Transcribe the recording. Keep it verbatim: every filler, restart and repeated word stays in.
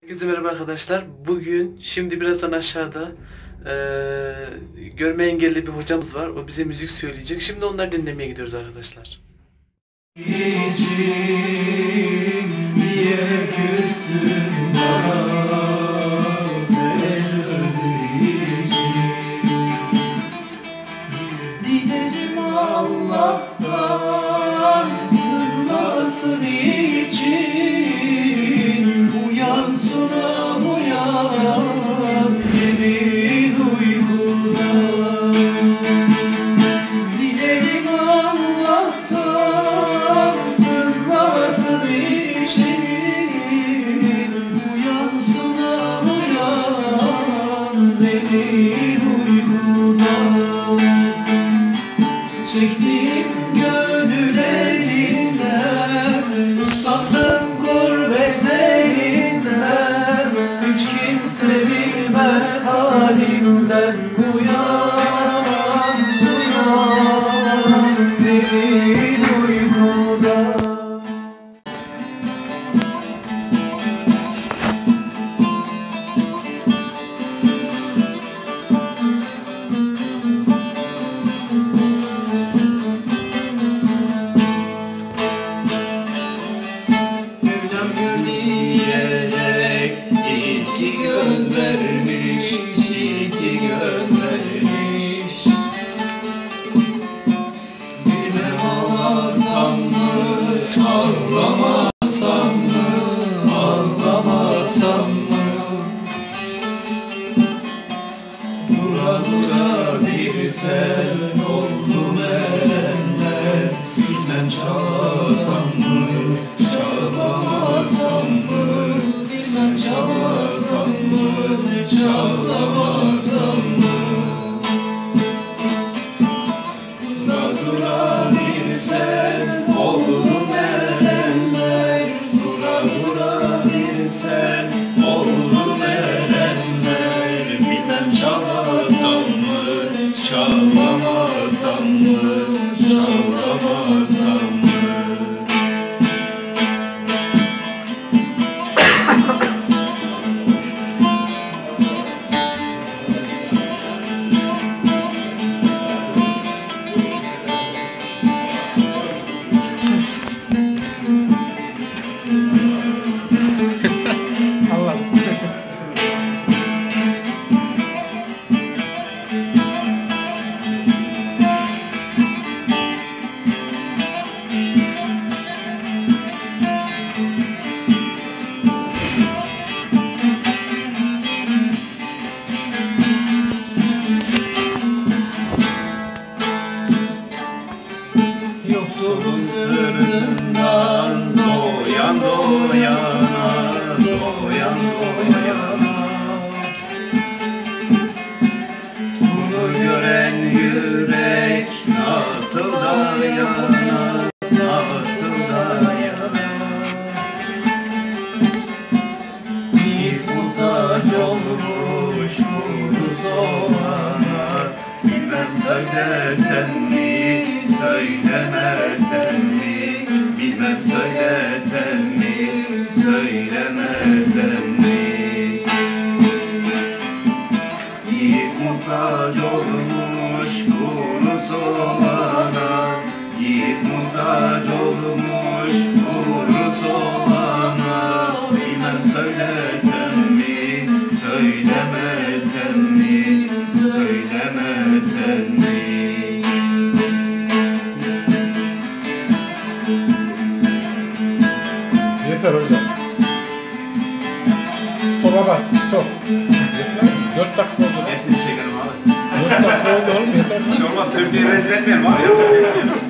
Herkese merhaba arkadaşlar. Bugün şimdi birazdan aşağıda e, görme engelli bir hocamız var. O bize müzik söyleyecek. Şimdi onları dinlemeye gidiyoruz arkadaşlar. Dilerim Allah'tan sızmasın için. Uyan sunam uyan derin uykudan. Dilerim Allah'tan sızmasın için. Uyan sunam uyan derin uykudan. Çektim gönül elinden, usandım gurbet elinden. Hiç kimse bilmez halimden. Uyan, uyan derin uykudan. İki göz vermiş, iki göz vermiş. Bilmem ağlasam mı, ağlamasam mı, ağlamasam mı? Dura dura bir sen oldum erenler. Bilmem çalasam mı, çalamasam mı? Bilmem çalasam mı, çalamasam mı? Dura dura bir sen oldum erenler. Dura dura bir sen oldum erenler. Bilmem çalasam mı, çalamasam mı, çalamasam mı? Yoksulun sırrından doyan doyana, doyan doyana. Bunu gören yürek nasıl dayana, nasıl dayana? Biz muhtaç olmuş kuru soğana. Bilmem söylesen mi, söylemesen mi? Bilmem söylesen mi, söylemesen mi? Yiğit muhtaç olmuş kuru soğana. Yiğit muhtaç olmuş kuru soğana. Bilmem söylesen mi, söylemesen mi? Söylemesen mi? Yeter hocam. Stop'a bastık, stop. Dört dakika oldu. Hepsini çekelim abi. Dört dakika oldu oğlum, yeter. Hiç olmaz, Türkiye'yi rezil etmeyelim abi.